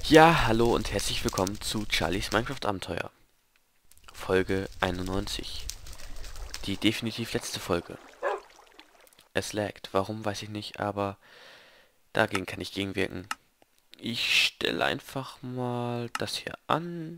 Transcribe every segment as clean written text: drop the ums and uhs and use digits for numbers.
Ja, hallo und herzlich willkommen zu Charlies Minecraft Abenteuer. Folge 91. Die definitiv letzte Folge. Es laggt. Warum, weiß ich nicht, aber dagegen kann ich gegenwirken. Ich stelle einfach mal das hier an.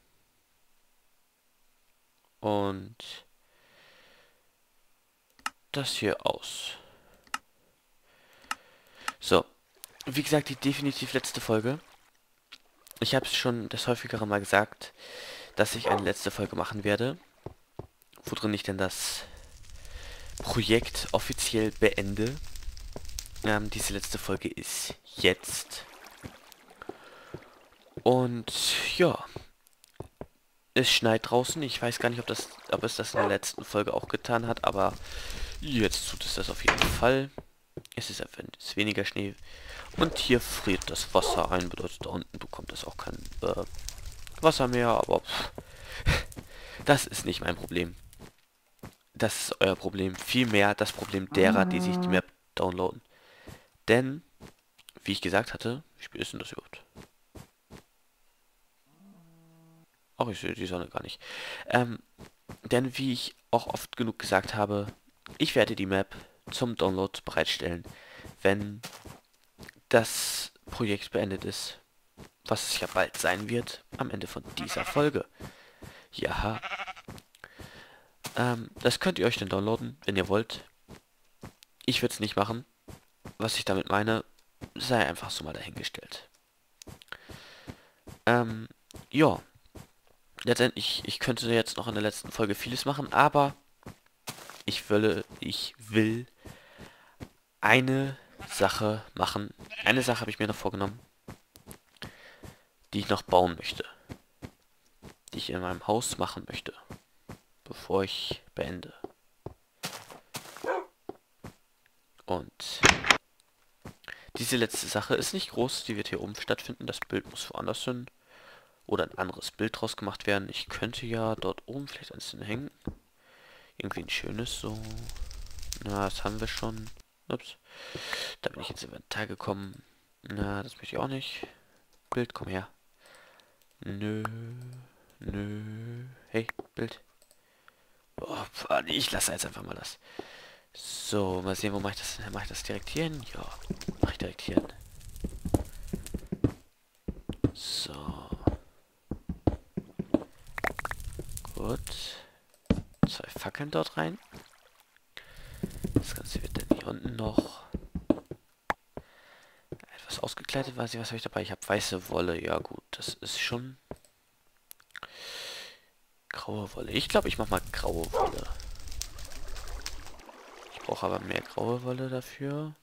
Und das hier aus. So, wie gesagt, die definitiv letzte Folge. Ich habe es schon das häufigere Mal gesagt, dass ich eine letzte Folge machen werde, worin ich denn das Projekt offiziell beende. Diese letzte Folge ist jetzt. Und ja, es schneit draußen. Ich weiß gar nicht, ob es das in der letzten Folge auch getan hat, aber jetzt tut es das auf jeden Fall. Es ist etwas weniger Schnee. Und hier friert das Wasser ein. Bedeutet, da unten bekommt es auch kein Wasser mehr. Aber das ist nicht mein Problem. Das ist euer Problem. Vielmehr das Problem derer, die sich die Map downloaden. Denn, wie ich gesagt hatte, wie spät ist denn das überhaupt? Ach, ich sehe die Sonne gar nicht. Ähm, denn wie ich auch oft genug gesagt habe, ich werde die Map zum Download bereitstellen, wenn das Projekt beendet ist, was es ja bald sein wird, am Ende von dieser Folge. Ja, das könnt ihr euch dann downloaden, wenn ihr wollt. Ich würde es nicht machen. Was ich damit meine, sei einfach so mal dahingestellt. Ähm, ja, letztendlich, ich könnte jetzt noch in der letzten Folge vieles machen, aber ich will eine Sache machen. Eine Sache habe ich mir noch vorgenommen, die ich noch bauen möchte. Die ich in meinem Haus machen möchte, bevor ich beende. Und diese letzte Sache ist nicht groß, die wird hier oben stattfinden. Das Bild muss woanders hin. Oder ein anderes Bild draus gemacht werden. Ich könnte ja dort oben vielleicht eins hinhängen. Irgendwie ein schönes so. Na, das haben wir schon. Ups. Da bin ich ins Inventar gekommen. Na, das möchte ich auch nicht. Bild, komm her. Nö. Nö. Hey, Bild. Oh, ich lasse jetzt einfach mal das. So, mal sehen, wo mache ich das? Mache ich das direkt hier hin? Ja, mache ich direkt hier hin. So, gut. 2 Fackeln dort rein. Das Ganze wird dann hier unten noch etwas ausgekleidet. Weiß ich, was habe ich dabei? Ich habe weiße Wolle. Ja gut, das ist schon graue Wolle. Ich glaube, ich mache mal graue Wolle. Ich brauche aber mehr graue Wolle dafür.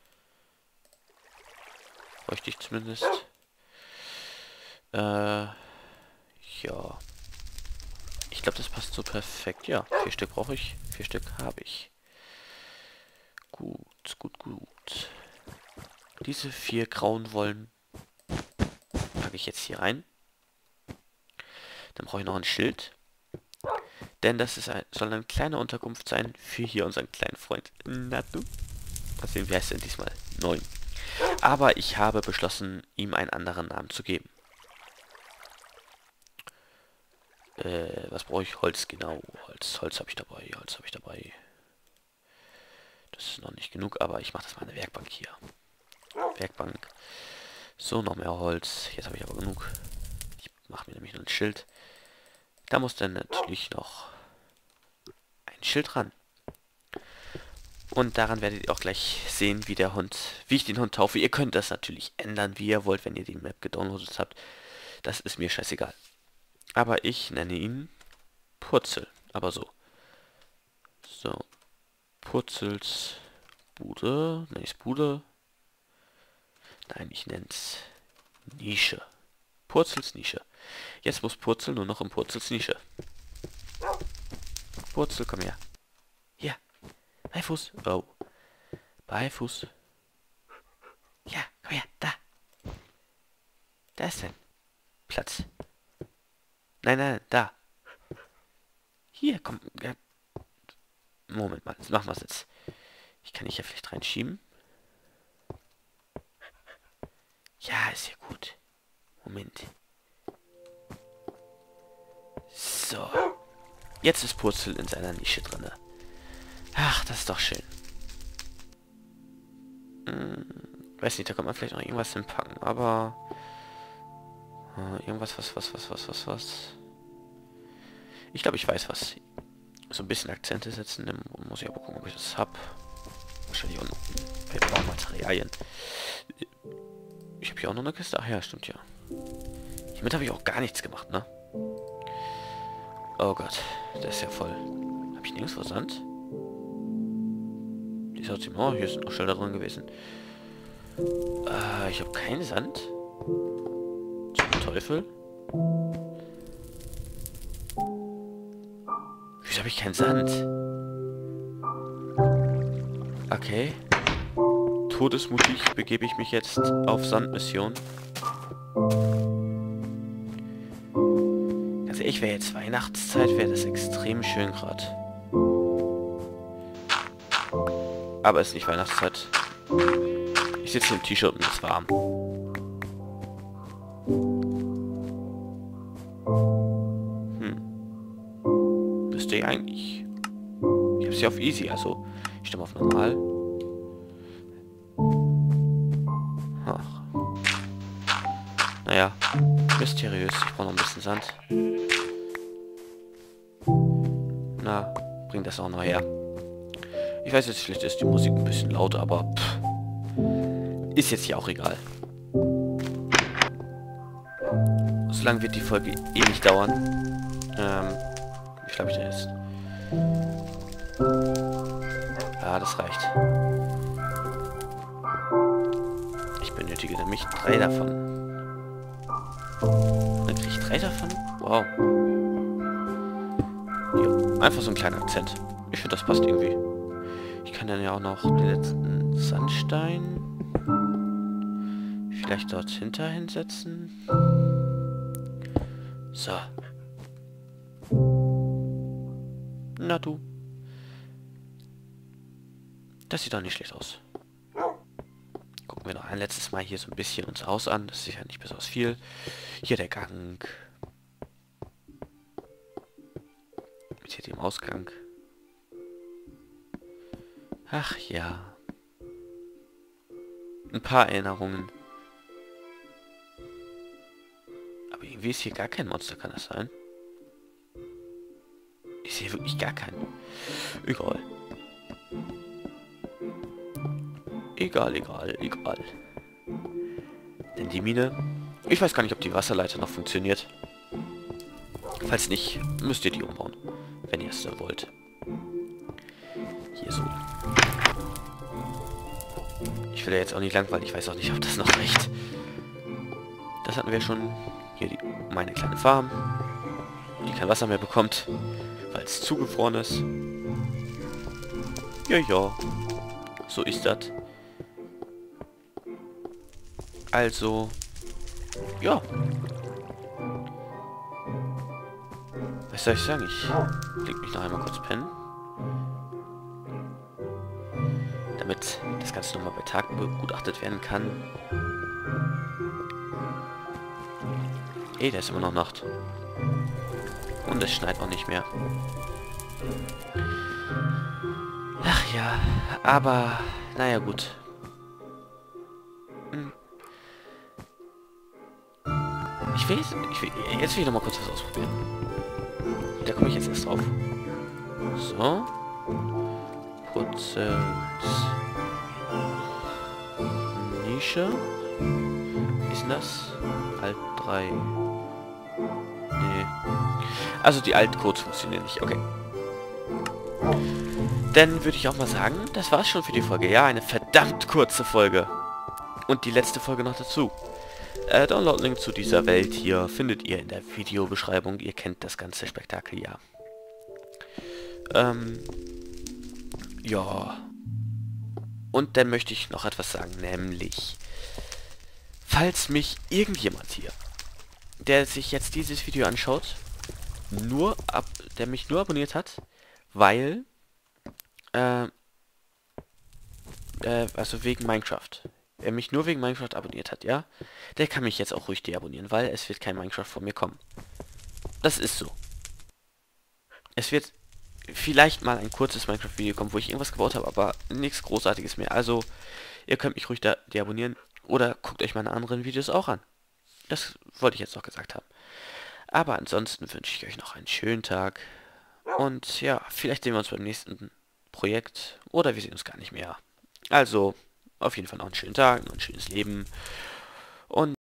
Bräuchte ich zumindest. Ja. Ich glaube, das passt so perfekt. Ja, 4 Stück brauche ich. 4 Stück habe ich. Gut, gut, gut. Diese 4 grauen Wollen packe ich jetzt hier rein. Dann brauche ich noch ein Schild. Denn soll eine kleine Unterkunft sein für hier unseren kleinen Freund Natu. Mal sehen, wie heißt er denn diesmal? 9. Aber ich habe beschlossen, ihm einen anderen Namen zu geben. Was brauche ich? Holz, genau. Holz habe ich dabei. Holz habe ich dabei. Das ist noch nicht genug, aber ich mache das mal eine Werkbank hier. Werkbank. So, noch mehr Holz. Jetzt habe ich aber genug. Ich mache mir nämlich noch ein Schild. Da muss dann natürlich noch ein Schild ran. Und daran werdet ihr auch gleich sehen, wie ich den Hund taufe. Ihr könnt das natürlich ändern, wie ihr wollt, wenn ihr die Map gedownloadet habt. Das ist mir scheißegal. Aber ich nenne ihn Purzel. Aber so. So. Purzels Bude. Nenne ich es Bude? Nein, ich nenne es Nische. Purzels Nische. Jetzt muss Purzel nur noch in Purzels Nische. Purzel, komm her. Hier. Beifuß. Oh. Beifuß. Ja, komm her. Da. Da ist denn Platz. Nein, nein, da. Hier, komm. Moment mal, jetzt machen wir es jetzt. Ich kann dich ja vielleicht reinschieben. Ja, ist ja gut. Moment. So. Jetzt ist Purzel in seiner Nische drinne. Ach, das ist doch schön. Weiß nicht, da kann man vielleicht noch irgendwas hinpacken, aber... irgendwas, was... Ich glaube, ich weiß was. So ein bisschen Akzente setzen, dann muss ich aber gucken, ob ich das habe. Wahrscheinlich auch noch. Wir brauchen Materialien. Ich habe hier auch noch eine Kiste. Ach ja, stimmt ja. Hiermit habe ich auch gar nichts gemacht, ne? Oh Gott, der ist ja voll. Habe ich nirgendwo Sand? Die ist trotzdem... Oh, hier sind noch Schilder drin gewesen. Ich habe keinen Sand. Zum Teufel. Wieso habe ich keinen Sand? Okay. Todesmutig begebe ich mich jetzt auf Sandmission. Ganz ehrlich, wäre jetzt Weihnachtszeit, wäre das extrem schön gerade. Aber es ist nicht Weihnachtszeit. Ich sitze im T-Shirt und es ist warm. Müsste ich eigentlich. Ich habe sie auf Easy, also ich stimme auf Normal. Ach. Naja, mysteriös. Ich brauche noch ein bisschen Sand. Na, bring das auch noch her. Ich weiß jetzt, vielleicht ist die Musik ein bisschen laut, aber pff, ist jetzt hier auch egal. So lange wird die Folge eh nicht dauern. Wie viel habe ich denn jetzt? Ja, das reicht. Ich benötige nämlich 3 davon. Dann kriege ich 3 davon? Wow. Jo, einfach so ein kleiner Akzent. Ich finde, das passt irgendwie. Ich kann dann ja auch noch den letzten Sandstein vielleicht dort hinter hinsetzen. So. Na du. Das sieht doch nicht schlecht aus. Gucken wir noch ein letztes Mal hier so ein bisschen unser Haus an. Das ist sicher nicht besonders viel. Hier der Gang. Mit hier dem Ausgang. Ach ja. Ein paar Erinnerungen. Aber irgendwie ist hier gar kein Monster, kann das sein? Ich sehe wirklich gar keinen. Egal. Egal. Denn die Mine... Ich weiß gar nicht, ob die Wasserleiter noch funktioniert. Falls nicht, müsst ihr die umbauen. Wenn ihr es so wollt. Hier so. Ich will ja jetzt auch nicht lang, weil ich weiß auch nicht, ob das noch reicht. Das hatten wir schon. Hier meine kleine Farm. Die kein Wasser mehr bekommt, weil es zugefroren ist. Ja. So ist das. Also, ja. Was soll ich sagen? Ich leg mich noch einmal kurz pennen. Damit das Ganze nochmal bei Tag begutachtet werden kann. Da ist immer noch Nacht. Und es schneit auch nicht mehr. Ach ja, aber naja gut. Jetzt will ich noch mal kurz was ausprobieren. Da komme ich jetzt erst drauf. So. Putzelt. Nische. Wie ist denn das? Alt 3. Nee. Also die Altcodes funktionieren nicht. Okay. Dann würde ich auch mal sagen, das war's schon für die Folge. Ja, eine verdammt kurze Folge. Und die letzte Folge noch dazu. Download-Link zu dieser Welt hier findet ihr in der Videobeschreibung. Ihr kennt das ganze Spektakel ja. Ja. Und dann möchte ich noch etwas sagen, nämlich, falls mich irgendjemand hier, der sich jetzt dieses Video anschaut, der mich nur abonniert hat, weil, also wegen Minecraft. Wer mich nur wegen Minecraft abonniert hat, ja, der kann mich jetzt auch ruhig deabonnieren, weil es wird kein Minecraft von mir kommen. Das ist so. Es wird vielleicht mal ein kurzes Minecraft-Video kommen, wo ich irgendwas gebaut habe, aber nichts Großartiges mehr. Also, ihr könnt mich ruhig da deabonnieren oder guckt euch meine anderen Videos auch an. Das wollte ich jetzt noch gesagt haben. Aber ansonsten wünsche ich euch noch einen schönen Tag. Und ja, vielleicht sehen wir uns beim nächsten Projekt oder wir sehen uns gar nicht mehr. Also, auf jeden Fall noch einen schönen Tag, noch ein schönes Leben. Und